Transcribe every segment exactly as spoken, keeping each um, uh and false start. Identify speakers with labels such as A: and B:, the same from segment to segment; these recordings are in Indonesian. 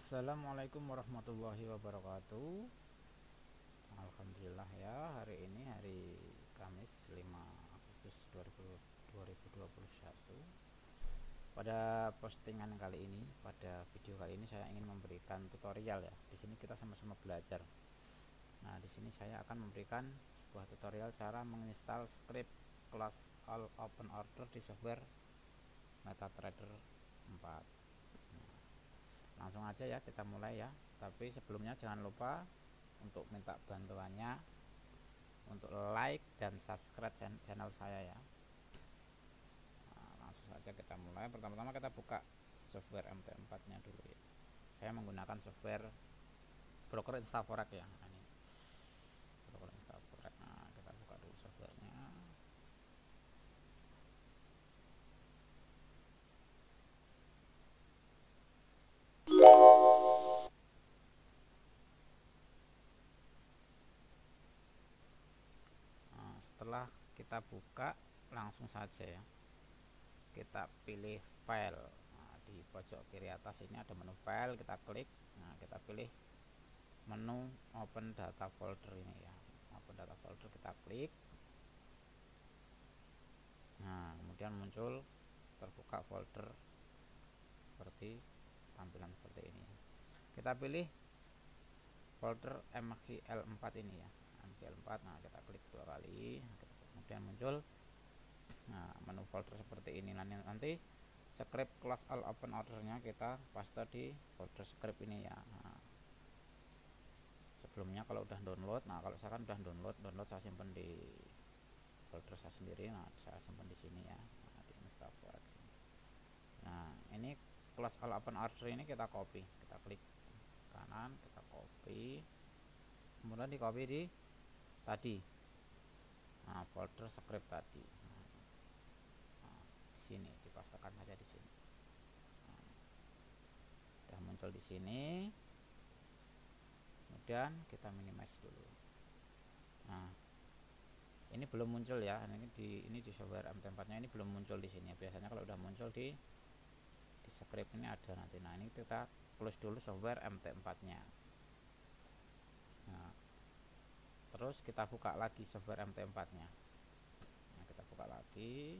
A: Assalamualaikum warahmatullahi wabarakatuh. Alhamdulillah ya, hari ini hari Kamis lima Agustus dua ribu dua puluh satu. Pada postingan kali ini, pada video kali ini saya ingin memberikan tutorial ya. Di sini kita sama-sama belajar. Nah, di sini saya akan memberikan sebuah tutorial cara menginstal script kelas all open order di software MetaTrader empat. Langsung aja ya, kita mulai ya. Tapi sebelumnya jangan lupa untuk minta bantuannya untuk like dan subscribe channel saya ya. Nah, langsung saja kita mulai. Pertama-tama kita buka software M T empat nya dulu ya. Saya menggunakan software broker Instaforex ya. Nah, ini broker Instaforex. Nah, kita buka dulu softwarenya. Setelah kita buka, langsung saja ya kita pilih file. Nah, di pojok kiri atas ini ada menu file, kita klik. Nah, kita pilih menu open data folder ini ya, open data folder, kita klik. Nah, kemudian muncul terbuka folder seperti tampilan seperti ini. Kita pilih folder M G L empat ini ya, M G L empat. Nah, kita klik dua kali, kemudian muncul nah menu folder seperti ini. Nanti script class all open ordernya kita paste di folder script ini ya. Nah, sebelumnya kalau udah download, nah kalau saya kan udah download, download saya simpan di folder saya sendiri. Nah, saya simpan di sini ya, nah, di Instaforex. Nah, ini class all open order ini kita copy, kita klik kanan, kita copy, kemudian di copy di tadi, nah folder script tadi. Nah, di sini dipastekan saja di sini. Nah, udah muncul di sini. Kemudian kita minimize dulu. Nah, ini belum muncul ya. Ini di ini di software M T empat nya ini belum muncul di sini. Biasanya kalau udah muncul di di script ini ada nanti. Nah, ini kita close dulu software M T empat nya. Nah, terus kita buka lagi software M T empat nya. Nah, kita buka lagi.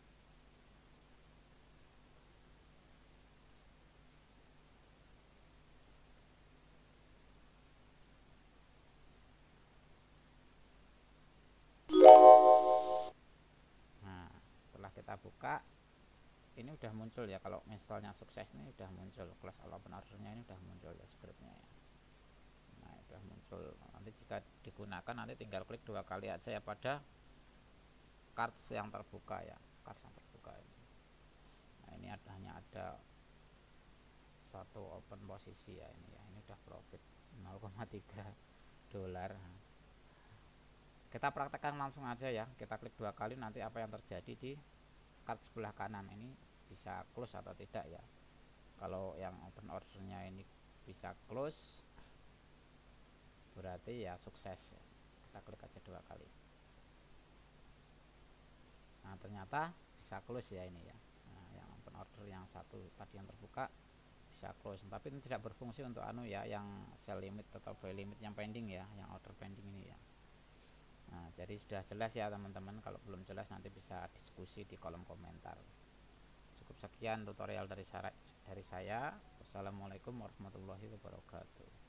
A: Nah, setelah kita buka, ini udah muncul ya. Kalau installnya sukses ini udah muncul class all open ordernya, ini udah muncul ya scriptnya ya. Nah, udah muncul. Nanti jika digunakan nanti tinggal klik dua kali aja ya pada cards yang terbuka ya, cards yang terbuka ini. Nah, ini ada, hanya ada satu open posisi ya ini ya. Ini udah profit nol koma tiga dolar. Kita praktekkan langsung aja ya. Kita klik dua kali, nanti apa yang terjadi di card sebelah kanan ini, bisa close atau tidak ya. Kalau yang open ordernya ini bisa close, berarti ya sukses ya. Kita klik aja dua kali. Nah, ternyata bisa close ya ini ya. Nah, yang open order yang satu tadi yang terbuka bisa close, tapi ini tidak berfungsi untuk anu ya, yang sell limit atau buy limit yang pending ya, yang order pending ini ya. Nah, jadi sudah jelas ya teman-teman. Kalau belum jelas nanti bisa diskusi di kolom komentar. Cukup sekian tutorial dari saya. Dari saya. Wassalamualaikum warahmatullahi wabarakatuh.